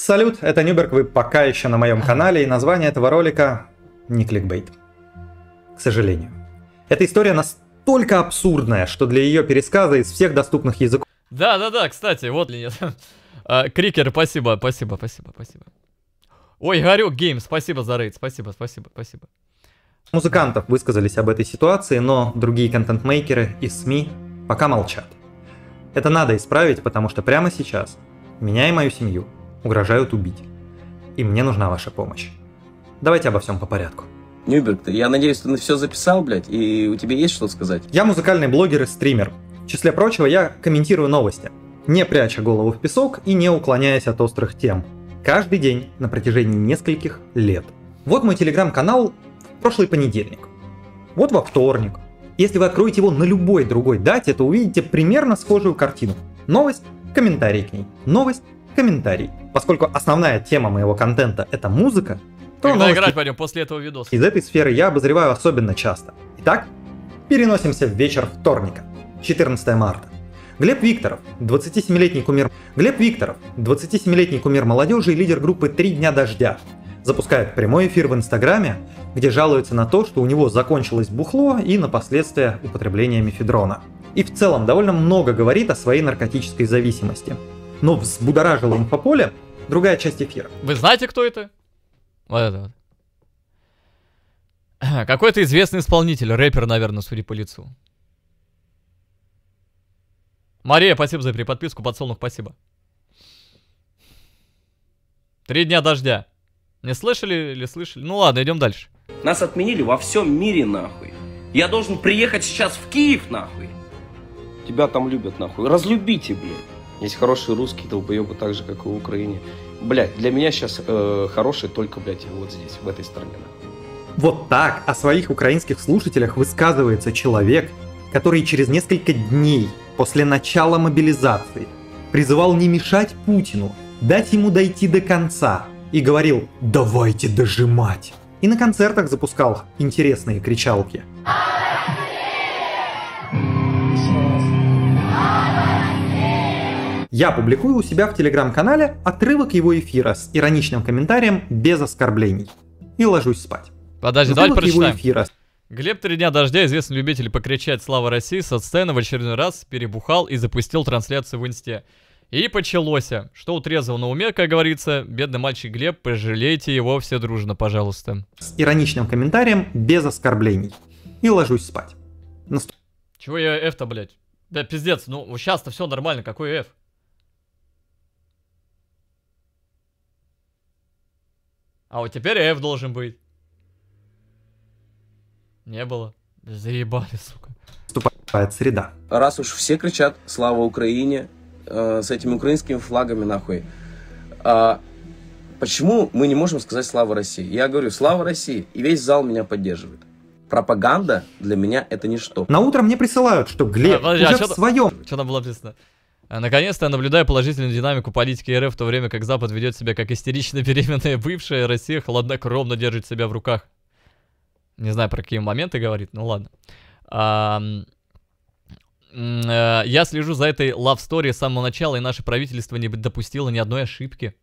Салют, это Нюберг, вы пока еще на моем канале, и название этого ролика не кликбейт. К сожалению. Эта история настолько абсурдная, что для ее пересказа из всех доступных языков... Да, кстати, вот ли нет. Крикер, спасибо. Ой, Игорек Гейм, спасибо за рейд, спасибо. Музыкантов высказались об этой ситуации, но другие контент-мейкеры и СМИ пока молчат. Это надо исправить, потому что прямо сейчас меня и мою семью угрожают убить. И мне нужна ваша помощь. Давайте обо всем по порядку. Нюберг, я надеюсь, ты все записал, блядь, и у тебя есть что сказать? Я музыкальный блогер и стример. В числе прочего, я комментирую новости, не пряча голову в песок и не уклоняясь от острых тем. Каждый день на протяжении нескольких лет. Вот мой телеграм-канал в прошлый понедельник. Вот во вторник. Если вы откроете его на любой другой дате, то увидите примерно схожую картину. Новость, комментарий к ней. Новость, комментарий. Поскольку основная тема моего контента — это музыка, то когда играть пойдем после этого видоса. Из этой сферы я обозреваю особенно часто. Итак, переносимся в вечер вторника, 14 марта. Глеб Викторов, 27-летний кумир молодежи и лидер группы «Три дня дождя», запускает прямой эфир в Инстаграме, где жалуется на то, что у него закончилось бухло и на последствия употребления мефедрона. И в целом довольно много говорит о своей наркотической зависимости. Но взбудоражило инфополе другая часть эфира. Вы знаете, кто это? Вот это вот. Какой-то известный исполнитель, рэпер, наверное, судя по лицу. Мария, спасибо за переподписку, подсолнух, спасибо. 3 дня дождя. Не слышали или слышали? Ну ладно, идем дальше. Нас отменили во всем мире, нахуй. Я должен приехать сейчас в Киев, нахуй. Тебя там любят, нахуй. Разлюбите, блядь. Есть хорошие русские долбоебы, так же, как и в Украине. Блядь, для меня сейчас хорошие только, блядь, вот здесь, в этой стране, нахуй. Вот так о своих украинских слушателях высказывается человек, который через несколько дней после начала мобилизации призывал не мешать Путину, дать ему дойти до конца и говорил «давайте дожимать». И на концертах запускал интересные кричалки. Я публикую у себя в телеграм-канале отрывок его эфира с ироничным комментарием без оскорблений. И ложусь спать. Подожди, давайте прочитаем. Эфира... Глеб 3 дня дождя, известный любитель покричать «Слава России», со сцены в очередной раз перебухал и запустил трансляцию в инсте. И почалось. Что у трезвого на уме, как говорится, бедный мальчик Глеб, пожалейте его все дружно, пожалуйста. С ироничным комментарием без оскорблений. И ложусь спать. Чего я F-то, блядь? Да пиздец, ну сейчас-то все нормально, какой F? А вот теперь F должен быть. Не было. Заебали, сука. Наступает среда. Раз уж все кричат «Слава Украине», с этими украинскими флагами, нахуй. Почему мы не можем сказать «Слава России»? Я говорю «Слава России», и весь зал меня поддерживает. Пропаганда для меня это ничто. На утро мне присылают, что Глеб уже в своем... Что там было написано? Наконец-то я наблюдаю положительную динамику политики РФ, в то время как Запад ведет себя как истерично беременная бывшая, Россия хладнокровно держит себя в руках. Не знаю, про какие моменты говорит, ну ладно. Я слежу за этой love story с самого начала, и наше правительство не допустило ни одной ошибки.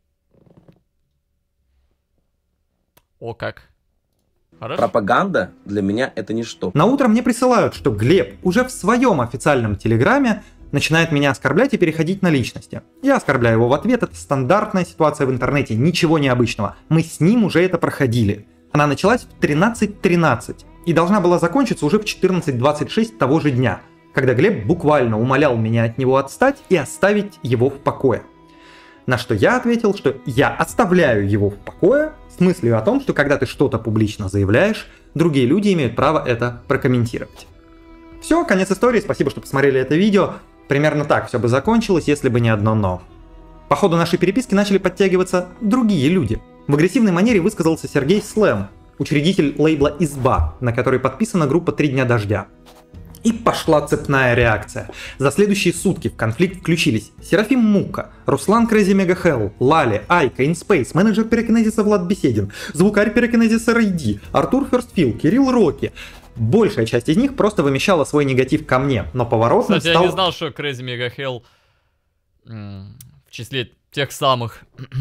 О, как. Хорошо. Пропаганда для меня это ничто. На утро мне присылают, что Глеб уже в своем официальном телеграме начинает меня оскорблять и переходить на личности. Я оскорбляю его в ответ, это стандартная ситуация в интернете, ничего необычного. Мы с ним уже это проходили. Она началась в 13:13 и должна была закончиться уже в 14:26 того же дня, когда Глеб буквально умолял меня от него отстать и оставить его в покое. На что я ответил, что я оставляю его в покое с мыслью о том, что когда ты что-то публично заявляешь, другие люди имеют право это прокомментировать. Все, конец истории, спасибо, что посмотрели это видео. Примерно так все бы закончилось, если бы не одно «но». По ходу нашей переписки начали подтягиваться другие люди. В агрессивной манере высказался Сергей Слэм, учредитель лейбла «Изба», на который подписана группа «Три дня дождя». И пошла цепная реакция. За следующие сутки в конфликт включились Серафим Мука, Руслан Crazy Mega Hell, Лали, Айка, InSpace, менеджер Пирокинезиса Влад Беседин, звукарь Пирокинезиса Рейди, Артур Ферстфилл, Кирилл Роки. Большая часть из них просто вымещала свой негатив ко мне, но поворотным стал... я не знал, что Crazy Mega Hell в числе тех самых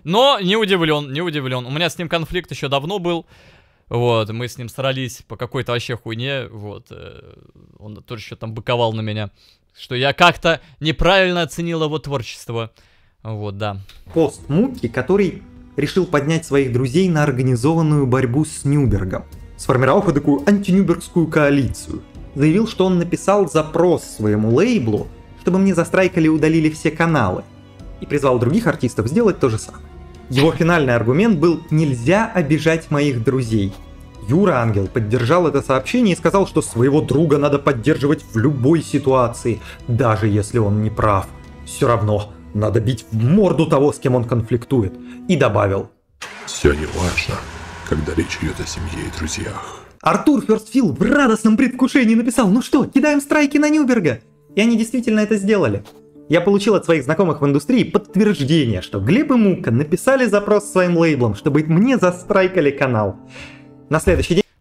Но не удивлен, не удивлен. У меня с ним конфликт еще давно был. Вот, мы с ним срались по какой-то вообще хуйне. Вот, он тоже еще там быковал на меня, что я как-то неправильно оценил его творчество. Вот, да. Пост Муки, который решил поднять своих друзей на организованную борьбу с Нюбергом. Сформировал такую антинюбергскую коалицию. Заявил, что он написал запрос своему лейблу, чтобы мне застрайкали и удалили все каналы. И призвал других артистов сделать то же самое. Его финальный аргумент был: нельзя обижать моих друзей. Юра Ангел поддержал это сообщение и сказал, что своего друга надо поддерживать в любой ситуации, даже если он не прав. Все равно надо бить в морду того, с кем он конфликтует. И добавил: все не важно, когда речь идет о семье и друзьях. Артур Ферстфилл в радостном предвкушении написал: ну что, кидаем страйки на Нюберга. И они действительно это сделали. Я получил от своих знакомых в индустрии подтверждение, что Глеб и Мука написали запрос своим лейблом, чтобы мне застрайкали канал. На следующий день...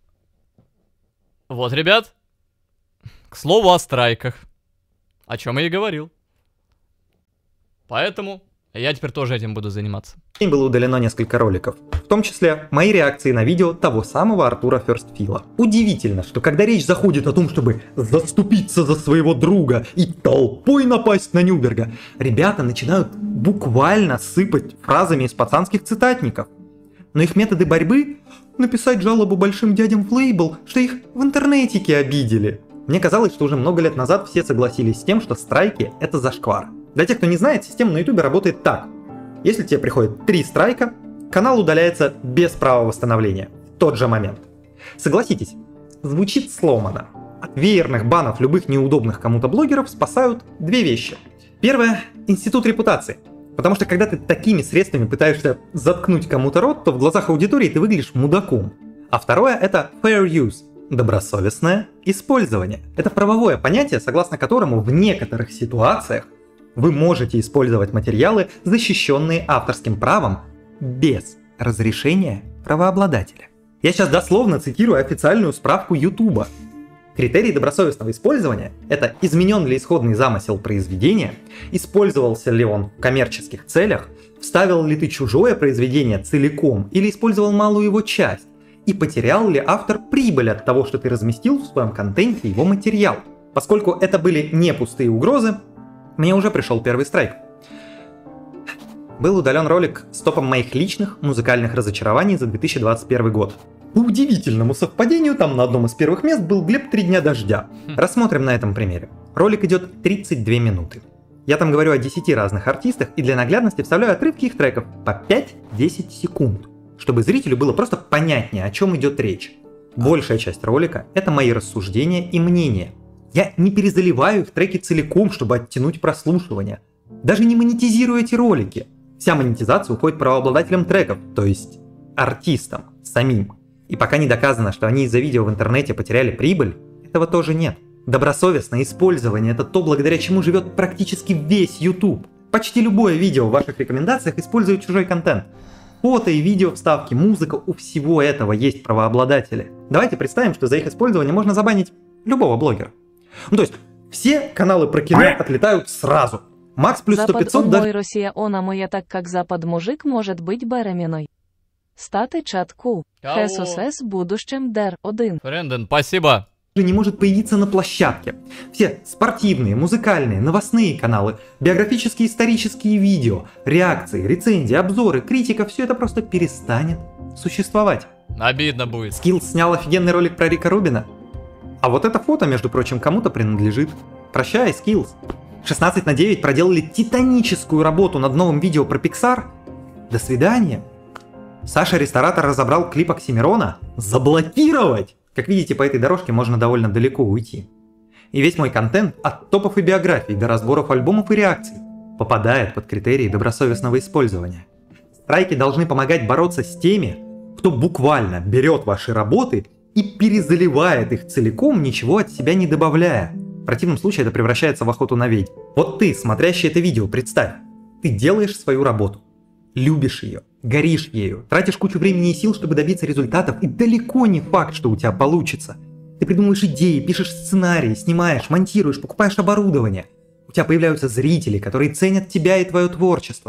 Вот, ребят, к слову о страйках, о чем я и говорил. Поэтому я теперь тоже этим буду заниматься. Было удалено несколько роликов, в том числе мои реакции на видео того самого Артура Ферстфилла. Удивительно, что когда речь заходит о том, чтобы заступиться за своего друга и толпой напасть на Нюберга, ребята начинают буквально сыпать фразами из пацанских цитатников. Но их методы борьбы — написать жалобу большим дядям в лейбл, что их в интернетике обидели. Мне казалось, что уже много лет назад все согласились с тем, что страйки — это зашквар. Для тех, кто не знает, система на ютубе работает так. Если тебе приходит 3 страйка, канал удаляется без права восстановления в тот же момент. Согласитесь, звучит сломано. От веерных банов любых неудобных кому-то блогеров спасают 2 вещи. Первое — институт репутации. Потому что когда ты такими средствами пытаешься заткнуть кому-то рот, то в глазах аудитории ты выглядишь мудаком. А второе — это fair use. Добросовестное использование. Это правовое понятие, согласно которому в некоторых ситуациях вы можете использовать материалы, защищенные авторским правом, без разрешения правообладателя. Я сейчас дословно цитирую официальную справку YouTube. Критерий добросовестного использования — это изменен ли исходный замысел произведения, использовался ли он в коммерческих целях, вставил ли ты чужое произведение целиком или использовал малую его часть, и потерял ли автор прибыль от того, что ты разместил в своем контенте его материал. Поскольку это были не пустые угрозы, мне уже пришел первый страйк. Был удален ролик с топом моих личных музыкальных разочарований за 2021 год. По удивительному совпадению, там на одном из первых мест был Глеб «3 дня дождя». Рассмотрим на этом примере. Ролик идет 32 минуты. Я там говорю о 10 разных артистах и для наглядности вставляю отрывки их треков по 5-10 секунд, чтобы зрителю было просто понятнее, о чем идет речь. Большая часть ролика — это мои рассуждения и мнения. Я не перезаливаю их треки целиком, чтобы оттянуть прослушивание. Даже не монетизирую эти ролики. Вся монетизация уходит правообладателям треков, то есть артистам самим. И пока не доказано, что они из-за видео в интернете потеряли прибыль, этого тоже нет. Добросовестное использование — это то, благодаря чему живет практически весь YouTube. Почти любое видео в ваших рекомендациях использует чужой контент. Фото и видео вставки, музыка — у всего этого есть правообладатели. Давайте представим, что за их использование можно забанить любого блогера. Ну то есть все каналы про кино отлетают сразу. Макс плюс 100-500 даже... Росія, она моя, так как Запад мужик может быть беременной. Статы чатку. ХСС будущем ДЕР 1. Френден, спасибо. не может появиться на площадке. Все спортивные, музыкальные, новостные каналы, биографические, исторические видео, реакции, рецензии, обзоры, критика — все это просто перестанет существовать. Обидно будет. Skillz снял офигенный ролик про Рика Рубина. А вот это фото, между прочим, кому-то принадлежит. Прощай, Skillz. 16/9 проделали титаническую работу над новым видео про Pixar. До свидания. Саша Ресторатор разобрал клип Оксимирона. Заблокировать! Как видите, по этой дорожке можно довольно далеко уйти. И весь мой контент, от топов и биографий до разборов альбомов и реакций, попадает под критерии добросовестного использования. Страйки должны помогать бороться с теми, кто буквально берет ваши работы и перезаливает их целиком, ничего от себя не добавляя. В противном случае это превращается в охоту на ведьм. Вот ты, смотрящий это видео, представь, ты делаешь свою работу, любишь ее, горишь ею, тратишь кучу времени и сил, чтобы добиться результатов, и далеко не факт, что у тебя получится. Ты придумываешь идеи, пишешь сценарии, снимаешь, монтируешь, покупаешь оборудование. У тебя появляются зрители, которые ценят тебя и твое творчество.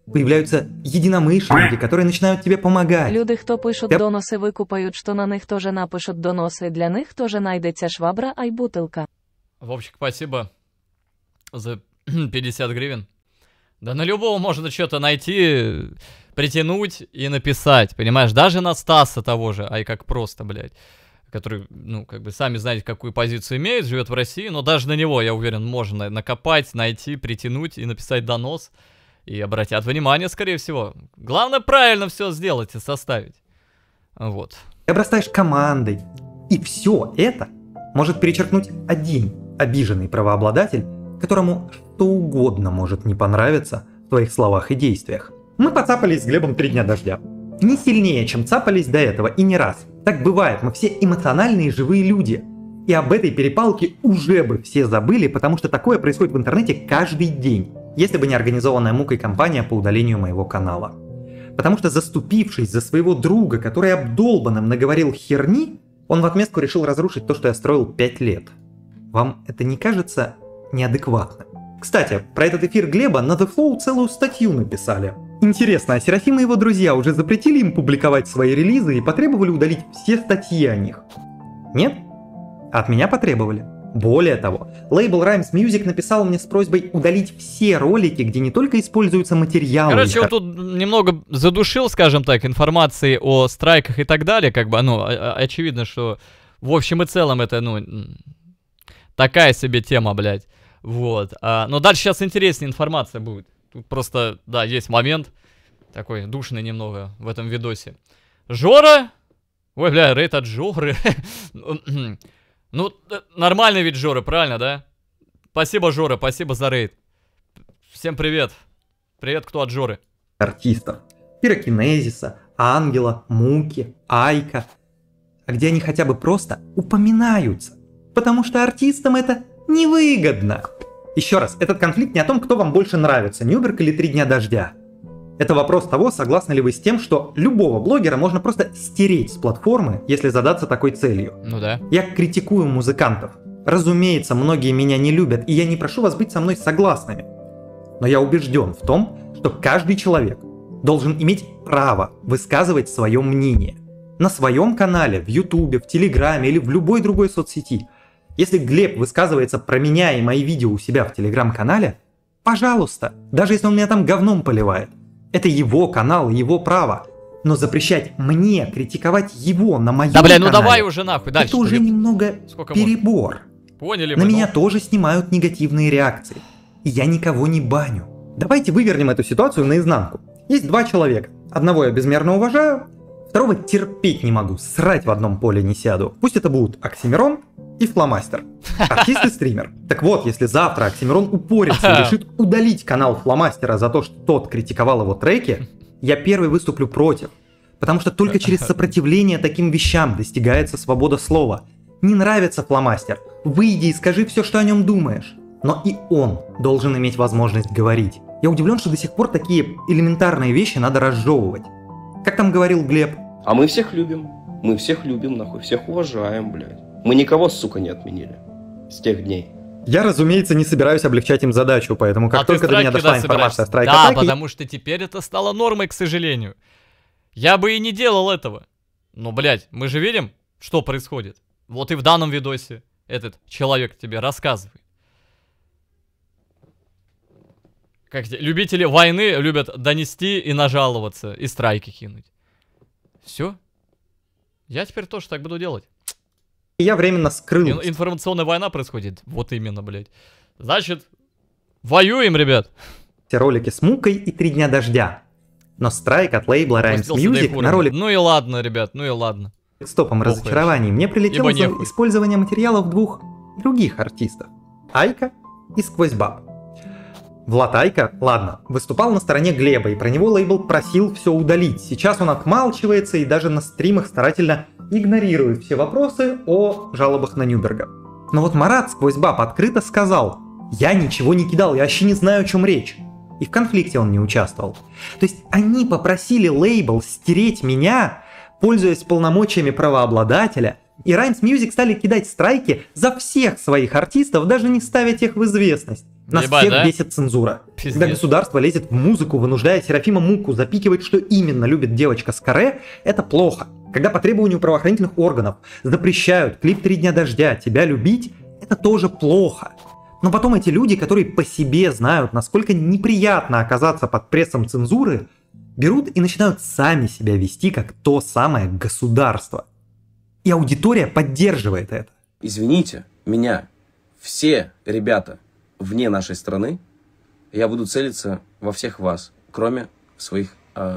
Появляются единомышленники, которые начинают тебе помогать. Люди, хто пишуть доноси, викупають, що на них теж напишуть доноси, для них теж найдеться швабра, а й бутилка. Вовчик, спасибо за 50 гривен. Да на любого можно что-то найти, притянуть и написать, понимаешь? Даже на Стаса того же, ай как просто, блядь. Который, ну, как бы, сами знаете, какую позицию имеет, живет в России, но даже на него, я уверен, можно накопать, найти, притянуть и написать донос. И обратят внимание, скорее всего. Главное, правильно все сделать и составить. Вот. Ты обрастаешь командой. И все это может перечеркнуть один обиженный правообладатель, которому что угодно может не понравиться в твоих словах и действиях. Мы поцапались с Глебом 3 дня дождя. Не сильнее, чем цапались до этого, и не раз. Так бывает, мы все эмоциональные живые люди. И об этой перепалке уже бы все забыли, потому что такое происходит в интернете каждый день, если бы не организованная мукой кампания по удалению моего канала. Потому что, заступившись за своего друга, который обдолбанным наговорил херни, он в отместку решил разрушить то, что я строил 5 лет. Вам это не кажется неадекватным? Кстати, про этот эфир Глеба на The Flow целую статью написали. Интересно, а Серафим и его друзья уже запретили им публиковать свои релизы и потребовали удалить все статьи о них? Нет? От меня потребовали. Более того, лейбл Rhymes Music написал мне с просьбой удалить все ролики, где не только используются материалы... Короче, он тут немного задушил, скажем так, информации о страйках и так далее, как бы, ну, очевидно, что в общем и целом это, ну, такая себе тема, блядь, вот. Но дальше сейчас интереснее информация будет. Тут просто, да, есть момент такой душный немного в этом видосе. Жора? Ой, бля, рейд от Жоры. Ну, нормальный вид Жоры, правильно, да? Спасибо, Жора, спасибо за рейд. Всем привет. Привет, кто от Жоры. Артистов. Пирокинезиса, Ангела, Муки, Айка. А где они хотя бы просто упоминаются. Потому что артистам это невыгодно. Еще раз, этот конфликт не о том, кто вам больше нравится, Нюберг или 3 дня дождя. Это вопрос того, согласны ли вы с тем, что любого блогера можно просто стереть с платформы, если задаться такой целью. Ну да. Я критикую музыкантов. Разумеется, многие меня не любят, и я не прошу вас быть со мной согласными. Но я убежден в том, что каждый человек должен иметь право высказывать свое мнение. На своем канале, в Ютубе, в Телеграме или в любой другой соцсети. Если Глеб высказывается про меня и мои видео у себя в Телеграм-канале, пожалуйста, даже если он меня там говном поливает. Это его канал, его право. Но запрещать мне критиковать его на моем канале... Да, бля, ну давай уже нахуй, дальше. Это уже немного перебор. Поняли на мы, меня тоже снимают негативные реакции. И я никого не баню. Давайте вывернем эту ситуацию наизнанку. Есть 2 человека. Одного я безмерно уважаю, второго терпеть не могу, срать в одном поле не сяду. Пусть это будут Оксимирон и Фломастер. Артист и стример. Так вот, если завтра Оксимирон упорится и решит удалить канал Фломастера за то, что тот критиковал его треки, я первый выступлю против. Потому что только через сопротивление таким вещам достигается свобода слова. Не нравится Фломастер? Выйди и скажи все, что о нем думаешь. Но и он должен иметь возможность говорить. Я удивлен, что до сих пор такие элементарные вещи надо разжевывать. Как там говорил Глеб? А мы всех любим. Мы всех любим, нахуй. Всех уважаем, блядь. Мы никого, сука, не отменили. С тех дней. Я, разумеется, не собираюсь облегчать им задачу, поэтому как только до меня дошла информация о страйк-атаке... Да, потому что теперь это стало нормой, к сожалению. Я бы и не делал этого. Но, блядь, мы же видим, что происходит. Вот и в данном видосе этот человек тебе рассказывает. Как любители войны любят донести и нажаловаться, и страйки кинуть. Все. Я теперь тоже так буду делать. Я временно скрыл. Информационная война происходит. Вот именно, блядь. Значит, воюем, ребят. Все ролики с Мукой и 3 дня дождя. Но страйк от лейбла Rhymes Music на ролик... Ну и ладно, ребят, ну и ладно. С топом разочарований мне прилетело за использование материалов 2 других артистов. Айка и Сквозь Баб. Влад Айка, ладно, выступал на стороне Глеба, и про него лейбл просил все удалить. Сейчас он отмалчивается и даже на стримах старательно игнорирует все вопросы о жалобах на Нюберга. Но вот Марат Сквозь Баб открыто сказал: «Я ничего не кидал, я вообще не знаю, о чем речь». И в конфликте он не участвовал. То есть они попросили лейбл стереть меня, пользуясь полномочиями правообладателя, и Rhymes Music стали кидать страйки за всех своих артистов, даже не ставя тех в известность. Нас Ебать, всех да? бесит цензура. Пиздец. Когда государство лезет в музыку, вынуждая Серафима Муку запикивать, что именно любит девочка с каре, это плохо. Когда по требованию правоохранительных органов запрещают клип «3 дня дождя» тебя любить, это тоже плохо. Но потом эти люди, которые по себе знают, насколько неприятно оказаться под прессом цензуры, берут и начинают сами себя вести как то самое государство. И аудитория поддерживает это. Извините меня, все ребята вне нашей страны, я буду целиться во всех вас, кроме своих,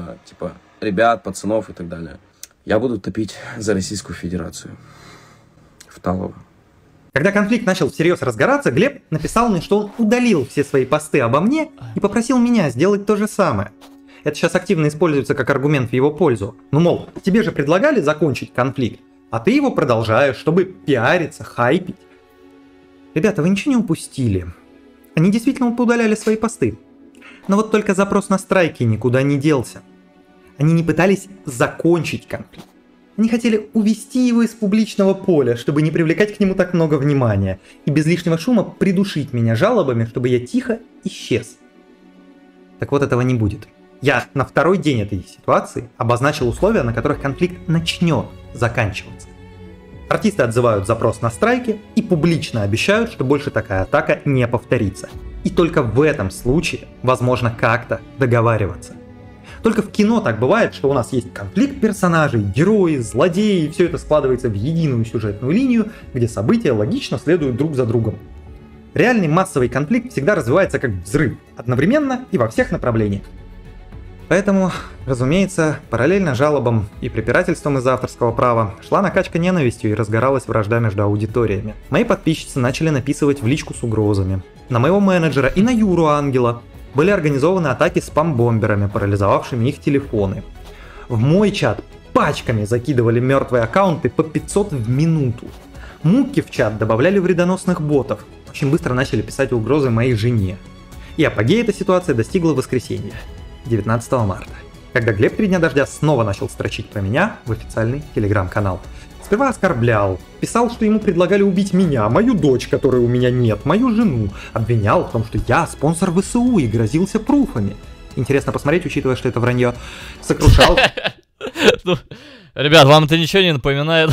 ребят, пацанов и так далее. Я буду топить за Российскую Федерацию. В Талово. Когда конфликт начал всерьез разгораться, Глеб написал мне, что он удалил все свои посты обо мне и попросил меня сделать то же самое. Это сейчас активно используется как аргумент в его пользу. Ну, мол, тебе же предлагали закончить конфликт, а ты его продолжаешь, чтобы пиариться, хайпить. Ребята, вы ничего не упустили. Они действительно поудаляли свои посты. Но вот только запрос на страйки никуда не делся. Они не пытались закончить конфликт. Они хотели увести его из публичного поля, чтобы не привлекать к нему так много внимания, и без лишнего шума придушить меня жалобами, чтобы я тихо исчез. Так вот, этого не будет. Я на второй день этой ситуации обозначил условия, на которых конфликт начнет заканчиваться. Артисты отзывают запрос на страйки и публично обещают, что больше такая атака не повторится. И только в этом случае возможно как-то договариваться. Только в кино так бывает, что у нас есть конфликт персонажей, герои, злодеи, и все это складывается в единую сюжетную линию, где события логично следуют друг за другом. Реальный массовый конфликт всегда развивается как взрыв, одновременно и во всех направлениях. Поэтому, разумеется, параллельно жалобам и препирательствам из авторского права шла накачка ненавистью и разгоралась вражда между аудиториями. Мои подписчицы начали написывать в личку с угрозами. На моего менеджера и на Юру Ангела были организованы атаки спам-бомберами, парализовавшими их телефоны. В мой чат пачками закидывали мертвые аккаунты по 500 в минуту. Муки в чат добавляли вредоносных ботов. Очень быстро начали писать угрозы моей жене. И апогея эта ситуация достигла в воскресенье, 19 марта, когда Глеб 3 дня дождя снова начал строчить про меня в официальный телеграм-канал. Сперва оскорблял, писал, что ему предлагали убить меня, мою дочь, которой у меня нет, мою жену. Обвинял в том, что я спонсор ВСУ и грозился пруфами. Интересно посмотреть, учитывая, что это вранье. Сокрушал. Ребят, вам это ничего не напоминает?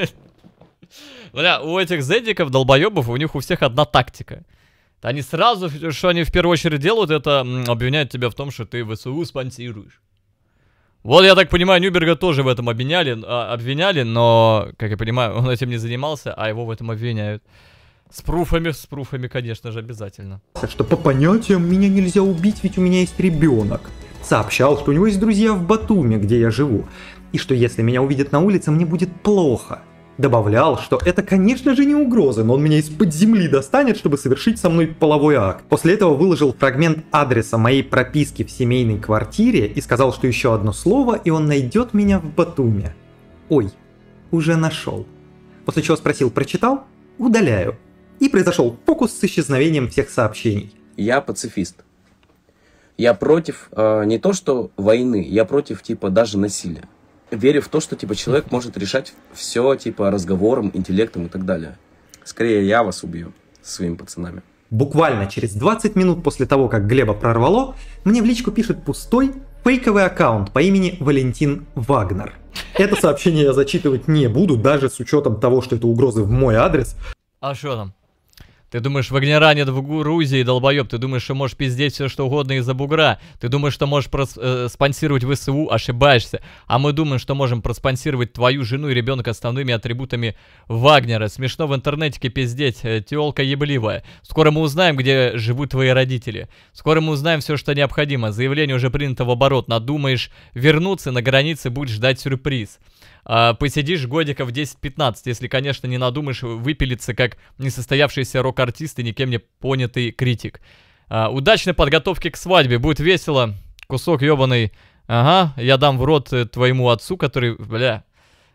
Бля, у этих зедиков, долбоебов, у них у всех одна тактика. Они сразу, что они в первую очередь делают, это обвиняют тебя в том, что ты ВСУ спонсируешь. Вот, я так понимаю, Нюберга тоже в этом обвиняли, но, как я понимаю, он этим не занимался, а его в этом обвиняют. С пруфами, конечно же, обязательно. Что по понятиям меня нельзя убить, ведь у меня есть ребенок. Сообщал, что у него есть друзья в Батуми, где я живу, и что если меня увидят на улице, мне будет плохо. Добавлял, что это, конечно же, не угроза, но он меня из-под земли достанет, чтобы совершить со мной половой акт. После этого выложил фрагмент адреса моей прописки в семейной квартире и сказал, что еще одно слово, и он найдет меня в Батуми. Ой, уже нашел. После чего спросил, прочитал? Удаляю. И произошел фокус с исчезновением всех сообщений. Я пацифист. Я против не то что войны, я против типа даже насилия. Верю в то, что типа человек может решать все типа разговором, интеллектом и так далее. Скорее я вас убью со своими пацанами. Буквально через 20 минут после того, как Глеба прорвало, мне в личку пишет пустой фейковый аккаунт по имени Валентин Вагнер. Это сообщение я зачитывать не буду, даже с учетом того, что это угрозы в мой адрес. А что там? Ты думаешь, Вагнера нет в Грузии, долбоеб? Ты думаешь, что можешь пиздеть все что угодно из-за бугра? Ты думаешь, что можешь спонсировать ВСУ? Ошибаешься. А мы думаем, что можем проспонсировать твою жену и ребенка основными атрибутами Вагнера. Смешно в интернетике пиздеть, тёлка ебливая. Скоро мы узнаем, где живут твои родители. Скоро мы узнаем все, что необходимо. Заявление уже принято в оборот. Надумаешь вернуться, на границе будешь ждать сюрприз. Посидишь годиков 10-15, если, конечно, не надумаешь выпилиться как несостоявшийся рок-артист и никем не понятый критик. Удачной подготовки к свадьбе, будет весело. Кусок ебаный. Ага, я дам в рот твоему отцу, который, бля,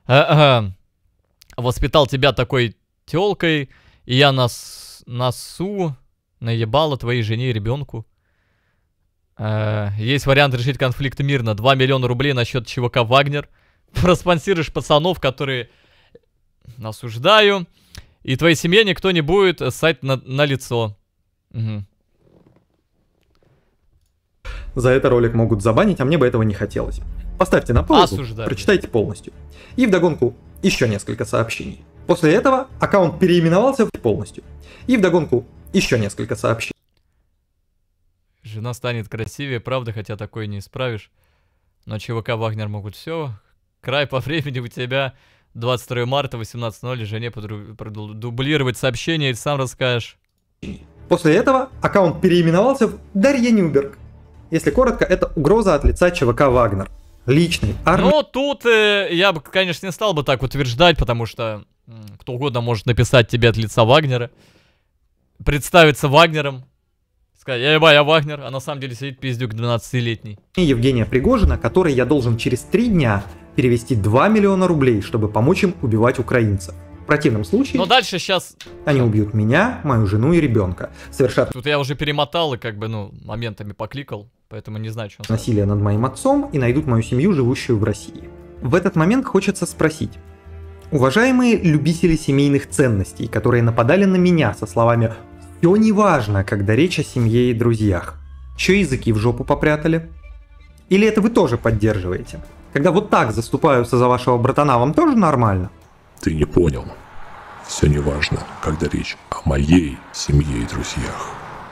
воспитал тебя такой тёлкой, и я носу наебала твоей жене и ребенку. Есть вариант решить конфликт мирно. 2 миллиона рублей на счет ЧВК «Вагнер». Проспонсируешь пацанов, которые осуждаю, и твоей семье никто не будет ссать на лицо. Угу. За это ролик могут забанить, а мне бы этого не хотелось. Поставьте на паузу, Осуждаю. прочитайте полностью. И вдогонку еще несколько сообщений. После этого аккаунт переименовался полностью. И вдогонку еще несколько сообщений. Жена станет красивее, правда, хотя такое не исправишь. Но ЧВК Вагнер могут все. Край по времени у тебя 22 марта, 18:00, жене продублировать сообщение, и сам расскажешь. После этого аккаунт переименовался в Дарья Нюберг. Если коротко, это угроза от лица ЧВК Вагнер. Личный армии. Ну, тут я бы, конечно, не стал бы так утверждать, потому что кто угодно может написать тебе от лица Вагнера, представиться Вагнером, сказать, я Вагнер, а на самом деле сидит пиздюк 12-летний. Евгения Пригожина, который я должен через 3 дня перевести 2 миллиона рублей, чтобы помочь им убивать украинцев. В противном случае Но дальше сейчас... они убьют меня, мою жену и ребенка, совершат Тут я уже перемотал и как бы, ну, моментами покликал, поэтому не знаю, что он сказал. насилие над моим отцом и найдут мою семью, живущую в России. В этот момент хочется спросить. Уважаемые любители семейных ценностей, которые нападали на меня со словами «Все неважно, когда речь о семье и друзьях», чё языки в жопу попрятали? Или это вы тоже поддерживаете? Когда вот так заступаются за вашего братана, вам тоже нормально? Ты не понял. Все не важно, когда речь о моей семье и друзьях.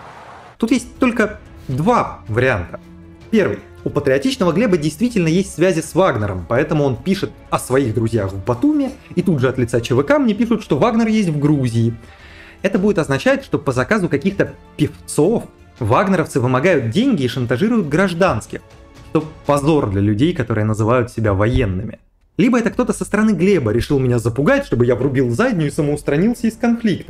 Тут есть только 2 варианта. Первый. У патриотичного Глеба действительно есть связи с Вагнером, поэтому он пишет о своих друзьях в Батуми, и тут же от лица ЧВК мне пишут, что Вагнер есть в Грузии. Это будет означать, что по заказу каких-то певцов вагнеровцы вымогают деньги и шантажируют гражданских. Что позор для людей, которые называют себя военными. Либо это кто-то со стороны Глеба решил меня запугать, чтобы я врубил заднюю и самоустранился из конфликта.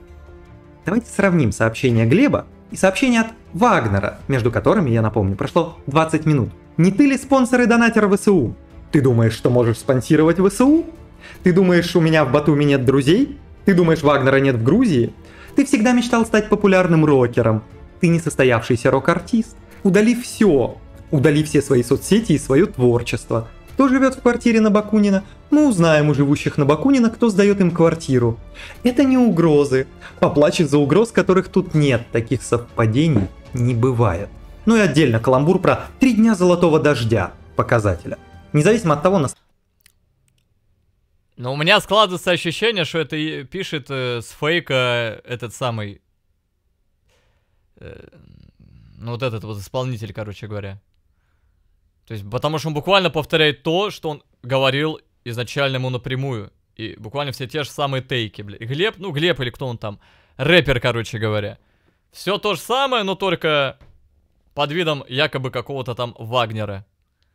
Давайте сравним сообщение Глеба и сообщение от Вагнера, между которыми, я напомню, прошло 20 минут. Не ты ли спонсор и донатер ВСУ? Ты думаешь, что можешь спонсировать ВСУ? Ты думаешь, у меня в Батуми нет друзей? Ты думаешь, Вагнера нет в Грузии? Ты всегда мечтал стать популярным рокером. Ты несостоявшийся рок-артист. Удали все. Удали все свои соцсети и свое творчество. Кто живет в квартире на Бакунина? Мы узнаем у живущих на Бакунина, кто сдает им квартиру. Это не угрозы. Поплачь из-за угроз, которых тут нет. Таких совпадений не бывает. Ну и отдельно каламбур про 3 дня золотого дождя показателя. Независимо от того, Но у меня складывается ощущение, что это пишет с фейка этот самый... ну вот этот вот исполнитель, короче говоря. То есть, потому что он буквально повторяет то, что он говорил изначально ему напрямую. И буквально все те же самые тейки, блядь. Глеб, ну Глеб или кто он там, рэпер, короче говоря. Все то же самое, но только под видом якобы какого-то там Вагнера.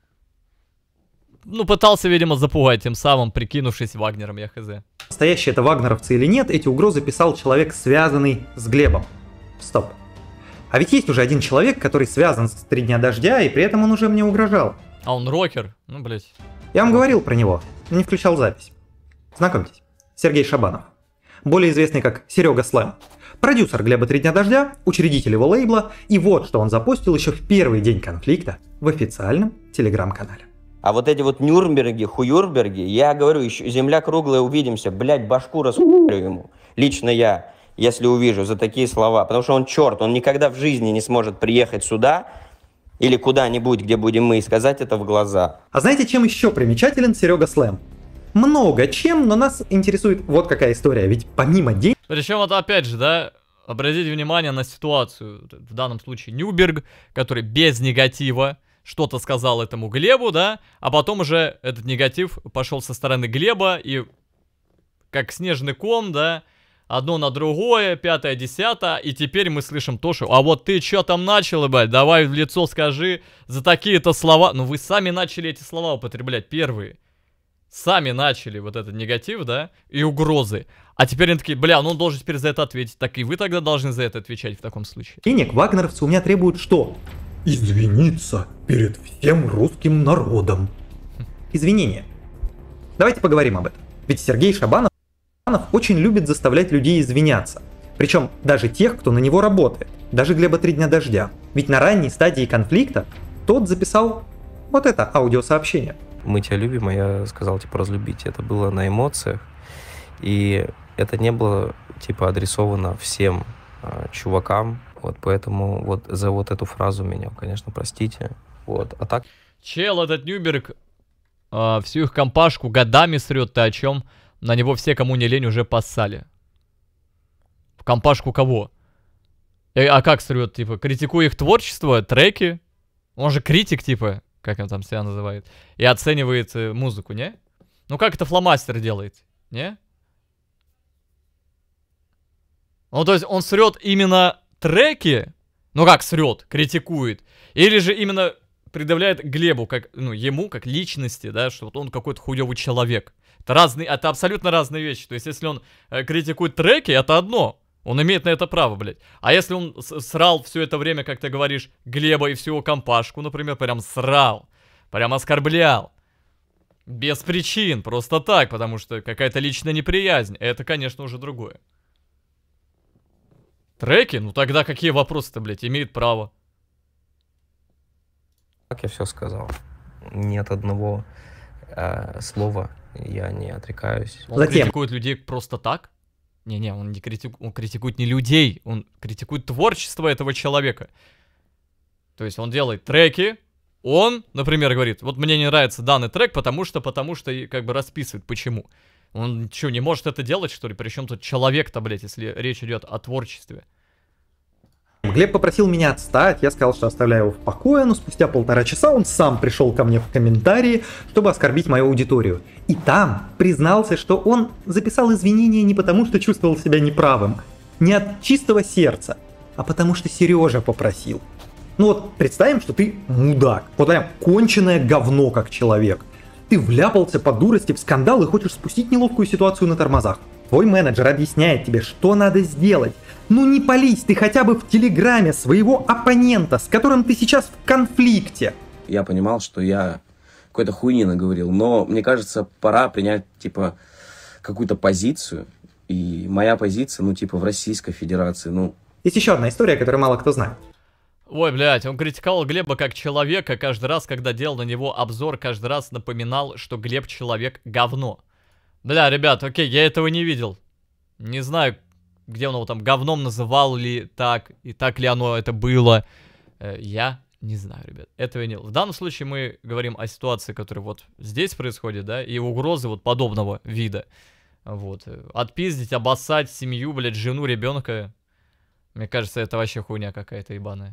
Ну, пытался, видимо, запугать тем самым, прикинувшись Вагнером, я хз. настоящие это вагнеровцы или нет, эти угрозы писал человек, связанный с Глебом. Стоп. А ведь есть уже один человек, который связан с 3 дня дождя, и при этом он уже мне угрожал. А он рокер? Ну, блять. Я вам говорил про него, но не включал запись. Знакомьтесь, Сергей Шабанов. Более известный как Серега Слэм. Продюсер Глеба 3 дня дождя, учредитель его лейбла, и вот что он запостил еще в первый день конфликта в официальном телеграм-канале. А вот эти вот Нюрнберги, Хуюрберги, я говорю, еще земля круглая, увидимся, блядь, башку расхуярю ему. Лично я, если увижу за такие слова. Потому что он черт, он никогда в жизни не сможет приехать сюда или куда-нибудь, где будем мы, и сказать это в глаза. А знаете, чем еще примечателен Серега Слэм? Много чем, но нас интересует вот какая история. Ведь помимо денег... Причем вот опять же, да, обратите внимание на ситуацию. В данном случае Нюберг, который без негатива что-то сказал этому Глебу, да, а потом уже этот негатив пошел со стороны Глеба, и как снежный ком, да, одно на другое, 5-е, 10-е, и теперь мы слышим то, что, а вот ты что там начал, ебать, давай в лицо скажи за такие-то слова. Ну вы сами начали эти слова употреблять первые. Сами начали вот этот негатив, да, и угрозы. А теперь они такие, бля, ну он должен теперь за это ответить. Так и вы тогда должны за это отвечать в таком случае. Денег вагнеровцы у меня требуют что? Извиниться перед всем русским народом. Извинения. Давайте поговорим об этом. Ведь Сергей Шабанов очень любит заставлять людей извиняться. Причем даже тех, кто на него работает. Даже Глеба 3 дня дождя. Ведь на ранней стадии конфликта тот записал вот это аудиосообщение. Мы тебя любим, а я сказал, типа, разлюбить. Это было на эмоциях. И это не было, типа, адресовано всем чувакам. Вот поэтому вот за вот эту фразу меня, конечно, простите. Вот, а так... Чел этот Нюберг всю их компашку годами срет, ты о чем? На него все, кому не лень, уже поссали. В компашку кого? А как срет, типа, критикуя их творчество, треки? Он же критик, типа, как он там себя называет. И оценивает музыку, не? Ну как это фломастер делает, не? Ну то есть он срет именно треки? Ну как срет, критикует? Или же именно предъявляет Глебу, как, ну, ему, как личности, да, что вот он какой-то хуёвый человек. Это абсолютно разные вещи. То есть, если он критикует треки, это одно. Он имеет на это право, блядь. А если он срал все это время, как ты говоришь, Глеба и всю его компашку, например, прям срал, прям оскорблял. Без причин, просто так, потому что какая-то личная неприязнь. Это, конечно, уже другое. Треки? Ну тогда какие вопросы-то, блядь, имеет право? Как я все сказал. Нет одного слова, я не отрекаюсь. Он критикует людей просто так? Не-не, он критикует не людей, он критикует творчество этого человека. То есть он делает треки, он, например, говорит, вот мне не нравится данный трек, потому что и как бы расписывает, почему. Он что, не может это делать, что ли? Причем тут человек-то, блядь, если речь идет о творчестве. Глеб попросил меня отстать, я сказал, что оставляю его в покое, но спустя 1,5 часа он сам пришел ко мне в комментарии, чтобы оскорбить мою аудиторию. И там признался, что он записал извинения не потому, что чувствовал себя неправым, не от чистого сердца, а потому что Сережа попросил. Ну вот, представим, что ты мудак, вот прям конченое говно как человек. Ты вляпался по дурости в скандал и хочешь спустить неловкую ситуацию на тормозах. Твой менеджер объясняет тебе, что надо сделать. Ну не пались ты хотя бы в Телеграме своего оппонента, с которым ты сейчас в конфликте. Я понимал, что я какой-то хуйни наговорил, но мне кажется, пора принять, типа, какую-то позицию. И моя позиция, ну, типа, в Российской Федерации, ну... Есть еще одна история, которую мало кто знает. Ой, блядь, он критиковал Глеба как человека, каждый раз, когда делал на него обзор, каждый раз напоминал, что Глеб человек говно. Бля, ребят, окей, я этого не видел. Не знаю, где он его там говном называл ли так, и так ли оно это было. Я не знаю, ребят, этого не было. В данном случае мы говорим о ситуации, которая вот здесь происходит, да, и угрозы вот подобного вида. Вот. Отпиздить, обоссать семью, блядь, жену, ребенка. Мне кажется, это вообще хуйня какая-то ебаная.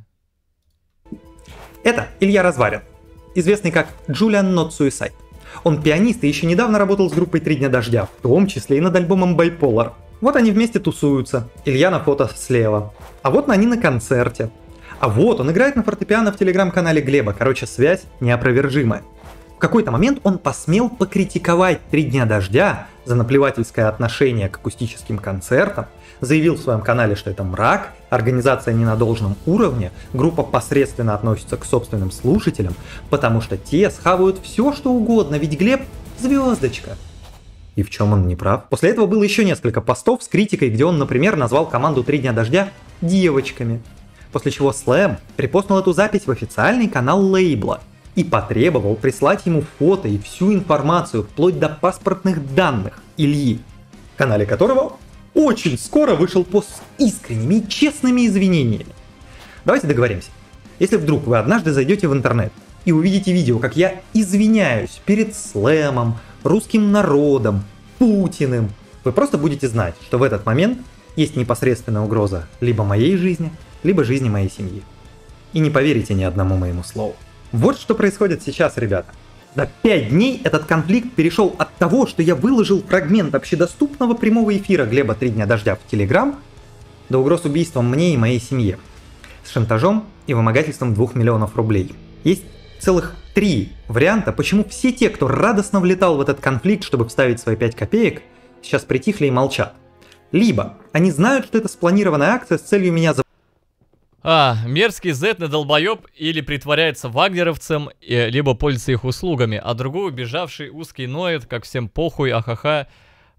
Это Илья Разварин, известный как Julian Not Suicide. Он пианист и еще недавно работал с группой «3 дня дождя», в том числе и над альбомом Bipolar. Вот они вместе тусуются, Илья на фото слева. А вот они на концерте. А вот он играет на фортепиано в телеграм-канале Глеба, короче, связь неопровержимая. В какой-то момент он посмел покритиковать «3 дня дождя» за наплевательское отношение к акустическим концертам, заявил в своем канале, что это мрак, организация не на должном уровне, группа посредственно относится к собственным слушателям, потому что те схавают все, что угодно, ведь Глеб — звездочка. И в чем он не прав? После этого было еще несколько постов с критикой, где он, например, назвал команду «3 дня дождя» девочками. После чего Слэм репостнул эту запись в официальный канал лейбла и потребовал прислать ему фото и всю информацию, вплоть до паспортных данных Ильи, в канале которого очень скоро вышел пост с искренними и честными извинениями. Давайте договоримся. Если вдруг вы однажды зайдете в интернет и увидите видео, как я извиняюсь перед Слэмом, русским народом, Путиным, вы просто будете знать, что в этот момент есть непосредственная угроза либо моей жизни, либо жизни моей семьи. И не поверите ни одному моему слову. Вот что происходит сейчас, ребята. За 5 дней этот конфликт перешел от того, что я выложил фрагмент общедоступного прямого эфира Глеба «3 дня дождя» в Телеграм, до угроз убийством мне и моей семье, с шантажом и вымогательством 2 миллионов рублей. Есть целых 3 варианта, почему все те, кто радостно влетал в этот конфликт, чтобы вставить свои 5 копеек, сейчас притихли и молчат. Либо они знают, что это спланированная акция с целью меня мерзкий зетный долбоеб или притворяется вагнеровцем, либо пользуется их услугами, а другой убежавший узкий ноет, как всем похуй, ахаха.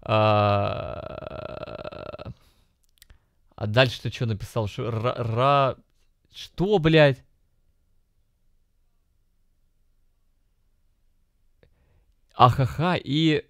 А дальше ты что написал? Что, блядь? Ахаха и...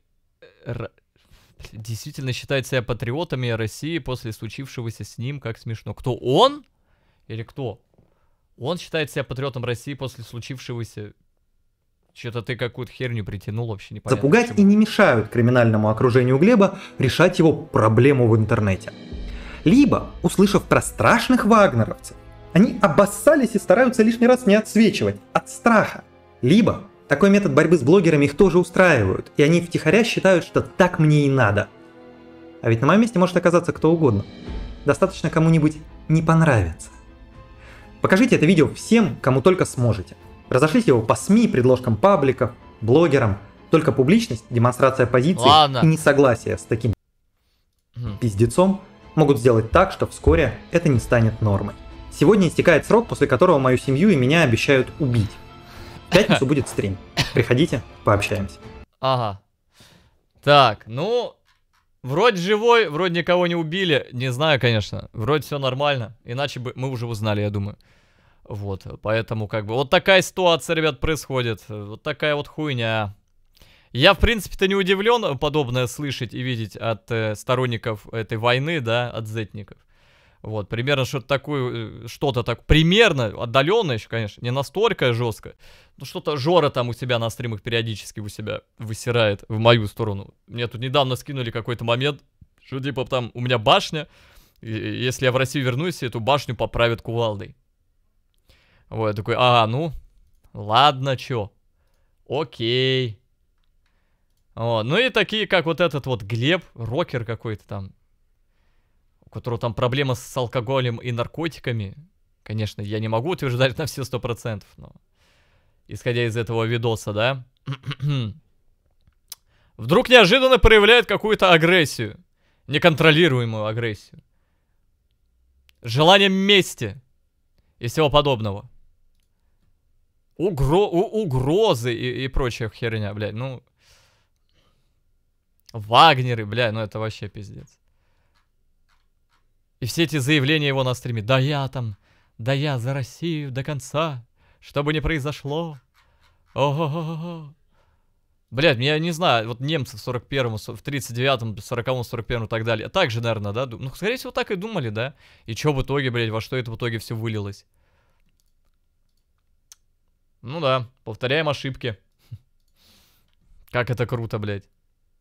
действительно считает себя патриотами России после случившегося с ним, как смешно. Кто он? Или кто? Он считает себя патриотом России после случившегося. Что-то ты какую-то херню притянул, вообще непонятно. Запугать и не мешают криминальному окружению Глеба решать его проблему в интернете. Либо, услышав про страшных вагнеровцев, они обоссались и стараются лишний раз не отсвечивать от страха. Либо такой метод борьбы с блогерами их тоже устраивают, и они втихаря считают, что так мне и надо. А ведь на моем месте может оказаться кто угодно. Достаточно кому-нибудь не понравится. Покажите это видео всем, кому только сможете. Разошлите его по СМИ, предложкам пабликов, блогерам. Только публичность, демонстрация позиции и несогласие с таким пиздецом могут сделать так, что вскоре это не станет нормой. Сегодня истекает срок, после которого мою семью и меня обещают убить. В пятницу будет стрим. Приходите, пообщаемся. Ага. Так, ну, вроде живой, вроде никого не убили. Не знаю, конечно. Вроде все нормально. Иначе бы мы уже узнали, я думаю. Вот, поэтому как бы вот такая ситуация, ребят, происходит. Вот такая вот хуйня. Я, в принципе-то, не удивлен подобное слышать и видеть от сторонников этой войны, да, от зетников. Вот, примерно что-то так, примерно, отдаленно еще, конечно, не настолько жестко, но что-то Жора там у себя на стримах периодически у себя высирает в мою сторону. Мне тут недавно скинули какой-то момент, что типа там у меня башня, и если я в Россию вернусь, эту башню поправят кувалдой. Вот, я такой, ну, ладно, чё, окей. Вот, ну и такие, как вот этот вот Глеб, рокер какой-то там, у которого там проблема с алкоголем и наркотиками. Конечно, я не могу утверждать на все 100%, но исходя из этого видоса, да, вдруг неожиданно проявляет какую-то агрессию, неконтролируемую агрессию, желание мести и всего подобного. Угрозы и прочая херня, блядь, ну... Вагнеры, блядь, ну это вообще пиздец. И все эти заявления его на стриме. Да я за Россию до конца, что бы ни произошло. Ого-го-го. Блядь, я не знаю, вот немцы в 41-м, в 39-м, 40-м, 41-м и так далее. Так же, наверное, да? Ну, скорее всего, так и думали, да? И что в итоге, блядь, во что это в итоге все вылилось? Ну да, повторяем ошибки. Как это круто, блядь.